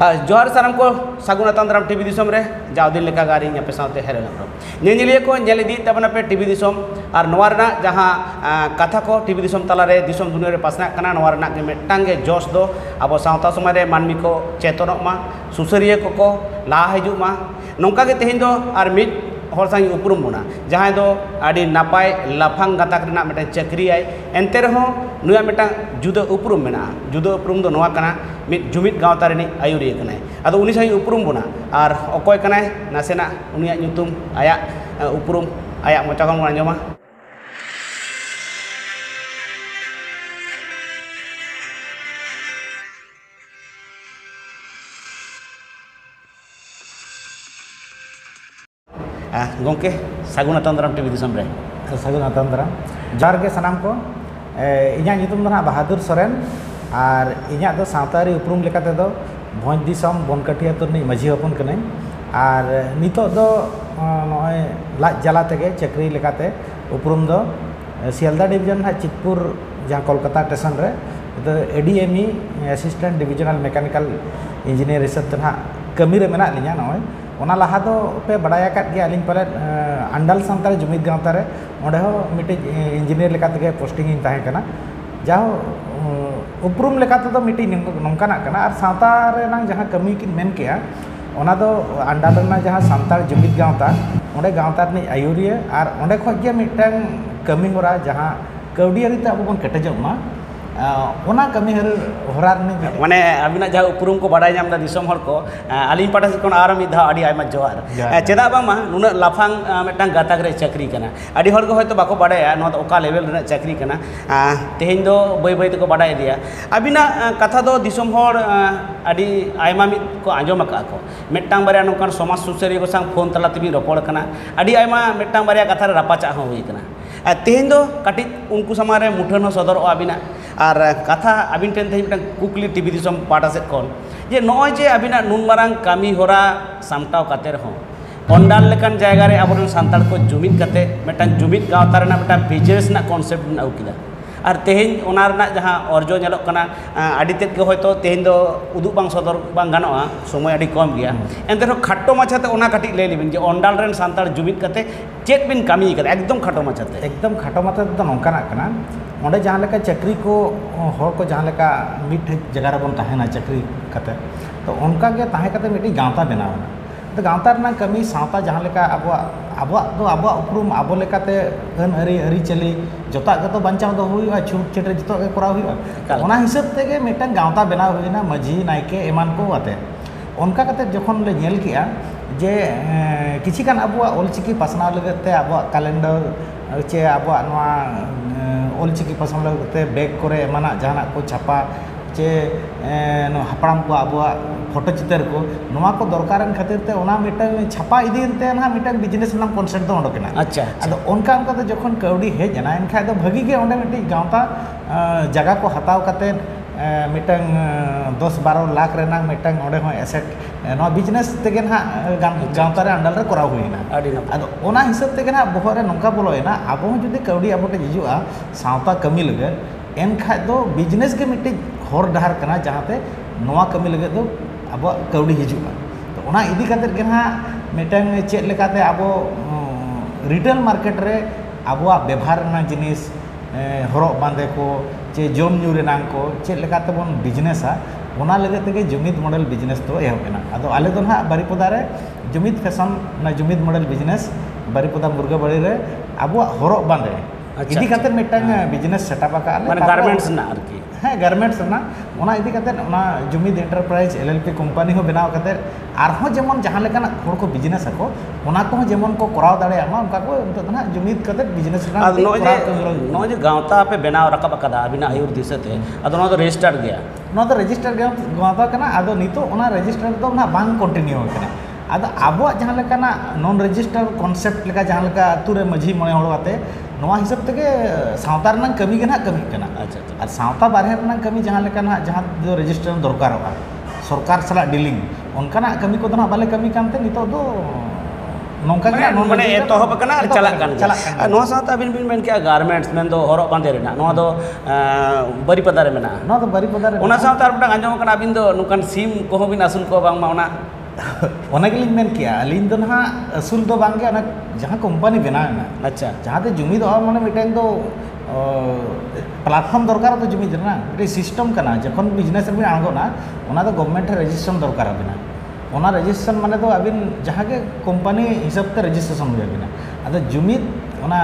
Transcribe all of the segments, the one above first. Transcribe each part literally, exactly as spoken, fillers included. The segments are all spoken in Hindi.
जोहार साराम को सागुन अतान दाराम टीवी दिसोम रे जाव दिन लेका गारी पे साथे हेरे नेनिलिया को नेल इदी तबना पे टीवी दिसोम और नोवा रना जहां कथा को टीवी दिसोम तला रे दिसोम दुनिया रे पासना कना नोवा रना के मेटांग गे जोश दो अब सावता समाज रे मानमी को चेतनक मा सुसरिया को को ला हजू मा नोंका के तेहिं दो और मिट हर सांग उपरुम बना जहां दो आदि नापाय लाफांग गाताक रना मेटा चक्री आय एनते रहो नुया मेटा जुदा उपरुम मेना जुदा उपरुम दो नोवा कना मिट जुमित गावता रे आयुरिया कनाय आदो उनी सांग उपरुम बना और अकय कनाय नासेना उनिया nyutum आया उपरुम आया मोचा खन आंजमा गोंके सागुन अतान दाराम टीवी दिसम रे सागुन अतान दाराम जार के सनाम को इन्या nyutum दो ना बहादुर सोरेन और इन्या दो सावतारी उपरुम लेकाते दो भोज दिसम बनकाटिया तुरनी माझी हपन कने और नितो दो नय लाज जला तेगे चक्री लेकाते उपरुम दो सियालदा डिवीजन हा चितपुर जहाँ कोलकाता स्टेशन रे तो ADME assistant divisional mechanical engineer हिसाब ते ना कमी रे मेना लिया नय ओना लहा दो पे बड़ाया काट गया अलिंग पले अंडल संताल जुमित गांवता रे ओंडे हो मिटे इंजीनियर लेकाते के पोस्टिंग इन ताहे कना जाहो उपरुम लेकाते दो मिटी नोंकाना कना और सावता रे नांग जहां कमी किन मेन केया ओना दो अंडल रना जहां संताल जुमित गांवता ओंडे गांवता नि आयुरिया और ओंडे खoj ge मिटन कमी होरा जहां कौडियारी ते अब बन केटेजो मा ओना कमी हर होरार ने माने अबिना जहां उपरुम को बड़ाय नाम दा दिसम हर को आलिन पाटा से कोन आरो मिधा आडी आयमा जोहार चेदा बामा नुना लाफांग मेटांग गाताक रे चक्री कना आडी हर को होयतो बाको बड़ाया नो ओका लेवल रे चक्री कना तेहेन दो बय बय तको बड़ाय दिया अबिना कथा दो दिसम हर आडी आयमा मित को आंजम का को मेटांग बारिया नोकान समाज सुसरिया को संग फोन तला तिबी रपड़ कना आडी आयमा मेटांग बारिया कथा रे रापाचा हो हुई कना तेहेन दो काटी उनको समारे मुठन सदर अबिना और कथा अबिन टेन थे कुकली टीवी दिसम पाटा से कौन जे नॉय जे अबिना नुन मारांग कामी होरा सामटाव काते रहो ओंडाल लेकान जायगा रे आबोरन सांताल को जुमित काते मेटान जुमित गावता रेना मेटा बिजनेस ना कॉन्सेप्ट ना उकिदा और तेहेन ओना रेना जहां अर्जो नेलोक कना आडी तेत के होयतो तेहेन दो उदु बांग सदर बांग गानोआ समय आडी कम गया एनते रो खाटो माछाते ओना काटी ले लिबिन जे ओंडाल रेन सांताल जुमित काते चेत बिन कामी काते एकदम खाटो माछाते एकदम खाटो माछाते तो नोंकाना कना ओंडे जहां लेका चक्री को हर को जहां लेका मिट जगह रे बन ताहेना चक्री काते तो उनका के ताहे काते मिटी गांवता बनावना तो गांवता रना कमी सावता जहां लेका अबवा अबवा दो अबवा उपरुम आबो लेकाते अन अरी अरी चली जोता के तो बंचाव दो हुई छूट छेटे जतो के कराव हुई ओना हिसाब तेगे मिटन गांवता बनाव हुईना मजी नायके एमान को आते उनका काते जखन ले नेल किया जे किछि कान अबवा ओलचिकी पासनाव लगते अबवा कैलेंडर चे अबवा नवा ओलचिकी पासनाव लगते बैग करे एमाना जहाना को छापा चे हपड़ाम को अबवा फोटो चित्र को नवा को दरकार खातिर ते ओना मिटन छापा इदीनते ना मिटन बिजनेस नाम कॉन्सेप्ट दो ओडकना अच्छा अदो उनका उनका तो जखन कौड़ी हेज ना एनखा दो भगी के ओंडे मिटी गांवता जगह को हताव काते मिटन दस बारह लाख रेना मिटन ओंडे हो एसेट नो बिजनेस तेगे ना गांवता रे अंडल रे कराव हुईना अदो ओना हिसाब तेगे ना बहर रे नोंका बोलोयना आबो जुदी कौड़ी आबोटे हिजुआ सावता कमी लगे एनखा दो बिजनेस के मिटी हर डहार कना जहाते नोआ कमी लगे दो अब कौड़ी हिजुआ तो ओना इदी खातिर के ना मिटन चेत लेकाते आबो रिटेल मार्केट रे आबोआ व्यवहार ना जिनिस हरक बांधे को चे जम न्यू रेनांग को चेत लेकाते बन बिजनेसा ओना लगे तेगे जुमित मॉडल बिजनेस तो एहब केना अदो आले दो ना बारिपदा रे जुमित फैशन ना जुमित मॉडल बिजनेस बारिपदा मुर्गा बाड़ी रे आबोआ हरक बांधे इदी खातिर मिटन बिजनेस सेटअप का माने गारमेंट्स ना आरकी हाँ गारमेंट्स ना ओना इदी खातिर ओना जुमित एंटरप्राइज एलएलपी कंपनी हो बनाव खातिर आरहो जेमन जहां लेकाना हर को बिजनेस ako ओना को जेमन को कराव दाड़े आमा उनका को ना जुमित खातिर बिजनेस ना नो जे नो जे गांवता पे बनाव रकब कदा अबिना आयुर दिसते अदो नो तो रजिस्टर गया नो तो रजिस्टर गया गांवता कना अदो नितो ओना रजिस्टर दो ना बांग कंटिन्यू होकना अदो आबो जहां लेकाना नॉन रजिस्टर कॉन्सेप्ट लेका जहां लेका अतु रे माझी मणे होड़ आते नोआ हिसाब तेगे सावता रना कमी के ना कमी कना अच्छा और सावता बारहे रना कमी जहां लेका ना जहां जो रजिस्टर दरकार होगा सरकार सला डीलिंग उनका ना कमी को ना बाले कमी कानते नितो दो नौका माने माने एतोहब कना आर चलाक कान चलाक गया नोआ साथ अबिन बिन मेन के गारमेंट्स मेन दो हरक बांधे रेना नोआ दो बारीपदा रे मेना नोआ दो बारीपदा रे ओना साथ आर बडा आंजम कना अबिन दो नुकान सिम को बिन असूल को बांग मा ओना ओना गेलिन मेन किया अलिन दो ना असूल दो बांगे ओना जहां कंपनी बनावे ना अच्छा जहां ते जुमिद और माने मिटेन दो प्लेटफॉर्म दरकार तो जुमिद ना मिटे सिस्टम कना जखन बिजनेस रे आंगोना ओना दो गवर्नमेंट रजिस्ट्रेशन दरकार बिना ओना रजिस्ट्रेशन माने तो अबिन जहां के कंपनी हिसाब ते रजिस्ट्रेशन हो बिना अद जुमिद ओना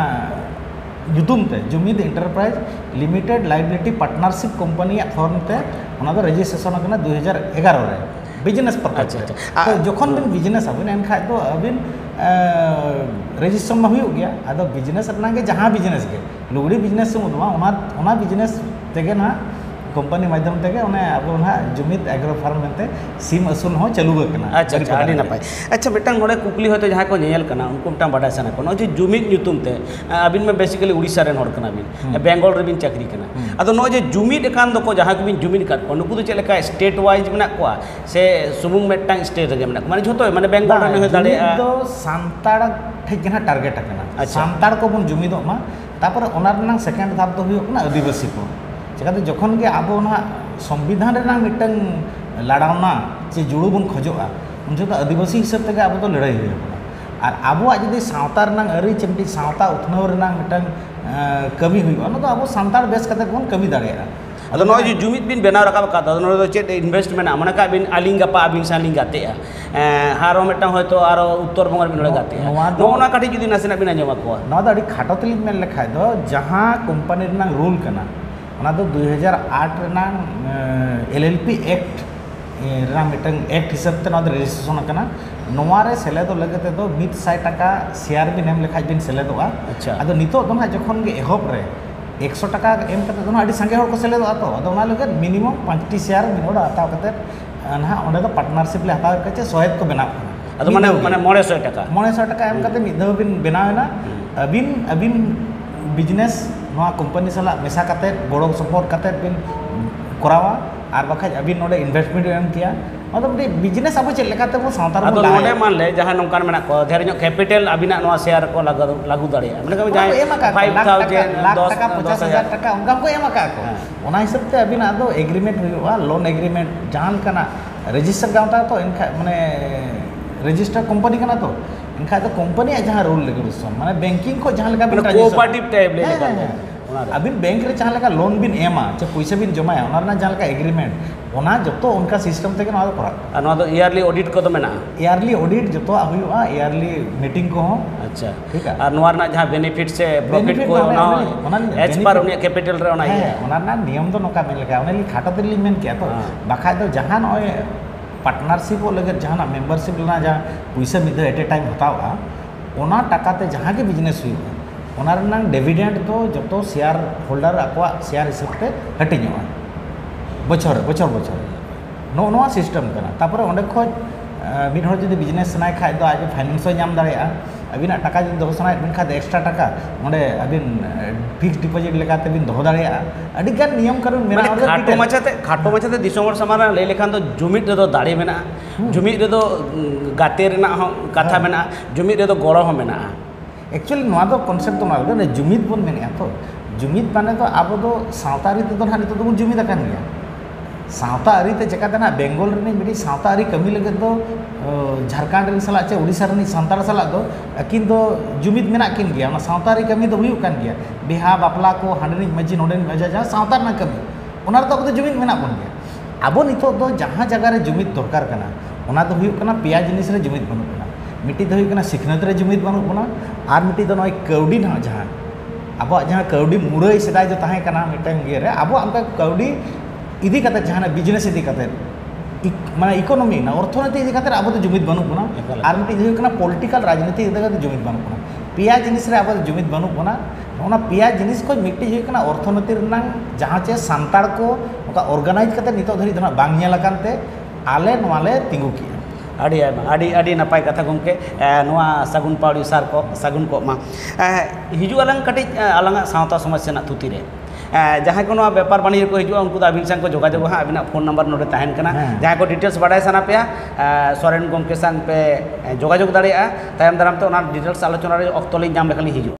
युतुम ते जुमिद enterprise limited liability partnership company form ते ओना दो रजिस्ट्रेशन कना दो हज़ार ग्यारह रे बिजनेस पर्पस तो जखन बिन बिजनेस अबिन एन खाय तो अबिन रजिस्ट्रेशन में हुई गया अद बिजनेस रना के जहां बिजनेस के लुगड़ी बिजनेस से मुदमा ओना ओना बिजनेस तेगे ना कंपनी माध्यम तेगे ओने अब ना जुमिद एग्रो फार्म मेंते सिम असूल हो चालू कना अच्छा अच्छा आडी नपाय अच्छा मिटन नोडे कुकली होते जहां को नेल कना उनको मिटन बडा सना को जो जुमिद ᱧᱩᱛᱩᱢ ते अबिन में बेसिकली उड़ीसा रेन हर कना बिन बेंगल रे बिन चाकरी कना अदो नो जे जुमिद एकान दो को जहां को बिन जुमिद काट को नुकु दो चेलेका स्टेट वाइज मेना को से सुमुंग मेटांग स्टेट रे मेना माने झोतो माने बेंगल रे हो दाड़े दो सांताड़ ठीक गना टारगेट कना सांताड़ को बन जुमिदो मा तापर ओना रना सेकंड धाप दो हुयो कना आदिवासी को चिकाते जखन के आबो ना संविधान रे ना मिटन लड़ावना जे जुड़ू बन खोजोआ उन जो आदिवासी हिसाब तक आबो तो लड़ाई हुई और आबो जदि सावता रना अरी चमटी सावता उथनव रना मिटन कमी हुई ओना तो आबो सांताड़ बेस कते बन कमी दाड़ेया अदो नो जो जुमिद बिन बेनाव रकाब का अदो नो चेत इन्वेस्टमेंट माने का बिन आलिंग गपा बिन सालिंग गातेआ हारो मिटन होयतो आरो उत्तर बंगाल बिन गातेआ नोना काठी जदि नासेना बिन आंजम को नो दा अडी खाटो तलिन मेन लेखाय दो जहां कंपनी रना रूल कना ओना दो दो हज़ार आठ रना एल एल पी एक्ट रना मिटन एक्ट हिसाब ते नो रजिस्ट्रेशन कना नोवा रे सेलेदो लगते दो मित सौ टाका शेयर बिन एम लेखाय बिन सेलेदोआ अच्छा अदो नितो दो ना जखन गे एहब रे एक सौ टाका एम कते दो ना अडी संगे हर को सेलेदोआ तो अदो ओना लगे मिनिमम पाँच टी शेयर मिनोड हताव कते ना ओंडे दो पार्टनरशिप ले हताव कते सोहेद को बनाव अदो माने माने नौ सौ टाका नौ सौ टाका एम कते मिद बिन बनावेना अबिन अबिन बिजनेस नोआ कंपनी सला मेसा कते गोड़ो सपोर्ट कते बिन करावा आर बखाज अबिन नोडे इन्वेस्टमेंट एम किया मतलब बिजनेस अब चेक लेकाते बो सावतार बो नोडे मान ले जहां नोंकान मेना को धेर ᱧᱚᱜ कैपिटल अबिना नोआ शेयर को लागू लागू दाड़िया माने को जहां पाँच हज़ार लाख टाका पचास हज़ार टाका उनका को एम का को ओना हिसाब ते अबिना दो एग्रीमेंट हुआ लोन एग्रीमेंट जहां कना रजिस्टर गावता तो इनका माने रजिस्टर कंपनी कना तो इनका तो कंपनी जहां रूल रेगुलेशन माने बैंकिंग को जहां लगा कोऑपरेटिव टाइप ले लेका अबिन बैंक रे जहां लगा लोन बिन एमा चे पैसा बिन जमाया ओना ना जहां लगा एग्रीमेंट ओना जतो उनका सिस्टम तक ना करा आ नो ईयरली ऑडिट को तो मेना ईयरली ऑडिट जतो हुआ ईयरली मीटिंग को अच्छा ठीक है और नोर ना जहां बेनिफिट से प्रॉफिट को ओना एज पर उनी कैपिटल रे ओना है ओना ना नियम तो नोका मेन लगा ओना ली खाता दिल्ली मेन किया तो बाखा तो जहां नय पार्टनरशिप लगे जहां मेंबरशिप लेना जहां पैसा मिद एट ए टाइम हतावा ओना टाकाते जहां के बिजनेस हुआ ओना रना डिविडेंड तो जतो शेयर होल्डर अकवा शेयर हिसाब ते हटिङोआ बछर बछर बछर नो नो सिस्टम कना तापर ओंडे खोज मिड हर जदि बिजनेस सनाय खाय दो आज फाइनेंस नाम दाड़ेया अबिना टाका जदि दोह सनाय बिन खाद एक्स्ट्रा टाका ओंडे अबिन फिक्स डिपॉजिट लेकाते बिन दोह दाड़ेया अडी गान नियम कानून मेना खाटो माछाते खाटो माछाते दिसोमर समाना ले लेखान तो जुमिद रेदो दाड़े मेना जुमिद रेदो गाते रेना कथा मेना जुमिद रेदो गड़ो हो मेना एक्चुअली नोआ दो कॉन्सेप्ट तो ना जुमिद बन मेने तो जुमिद माने तो अब दो सावतारी तो ना नितो तो जुमिद कान गया सावता आरी ते चेकाते ना बेंगल रे मिडी सावता आरी कमी लगे दो झारखंड रे सला चे उड़ीसा रे सांतार सला दो अकिन दो जुमिद मेना किन गया ना सावता आरी कमी दो हुयु कान गया बिहा बापला को हांडनी मजी नोडे मजा जा सावता ना कमी ओना तो अब जुमिद मेना बन गया अब नितो दो जहां जगह रे जुमिद दरकार कना ओना दो हुयु कना पेया जिनिस रे जुमिद बनु कना मिट्टी दो हुयु कना सिखनत रे जुमिद बनु कना आर मिट्टी दो नय कौडी ना जहां अब जहां कौडी मुरई सेदाय जो ताहे कना मिटन गे रे अब हमका कौडी इदी कते जहां बिजनेस इदी कते माने इकोनॉमी ना अर्थनीति इदी कते अब तो जुमिद बनु कना आर मिट्टी दो हुयु कना पॉलिटिकल राजनीति इदी कते जुमिद बनु कना पेया जिनिस रे अब जुमिद बनु कना ओना पेया जिनिस को मिट्टी हुयु कना अर्थनीति रना जहां चे सांताड़ को ओका ऑर्गेनाइज कते नितो धरी दना बांग नेल अकानते आले नोआले तिंगु किया आड़ी आड़ी आड़ी नपाय कथा गमके नोआ सगुन पाउडी सार को सगुन को मा हिजु अलंग कटि अलंग सावता समाज सेना तुति रे जहाँ को नोआ व्यापार वाणिज्य को हिजुआ उनको अबिन संग को जोगाजोग हाँ अबिना फोन नंबर नोडे तहन कना जहाँ को डिटेल्स बाडाय साना पे सोरेन गोमके संग पे जोगाजोग दाड़ेया तायम दाराम ते ओना डिटेल्स आलोचना रे ऑक्टो लिंग नाम लेखा लिंग हिजुआ।